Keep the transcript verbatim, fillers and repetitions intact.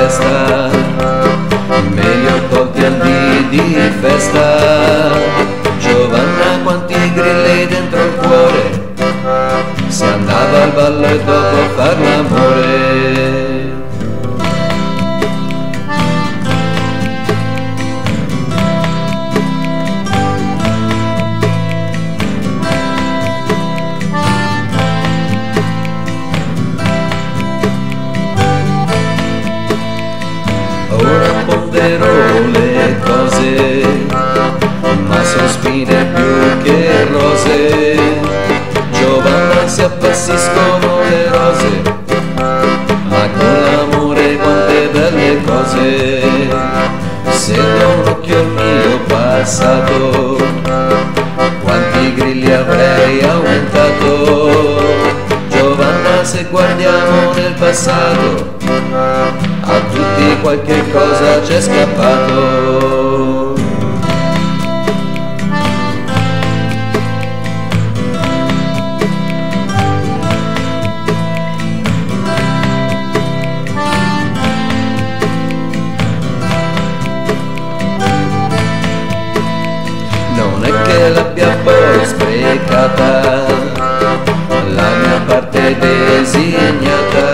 festa, meglio colti al dì di festa. Giovanna, quanti grilli dentro il cuore, si andava al ballo e dopo a far l'amore. Ora pondero le cose, ma sospine più che rose. Giovanna, si appassiscono le rose, ma con l'amore quante belle cose. Se da un occhio il mio passato, quanti grilli avrei aumentato. Giovanna, se guardiamo nel passato, a tutti qualche cosa c'è scappato. Non è che l'abbia poi sprecata la mia parte designata.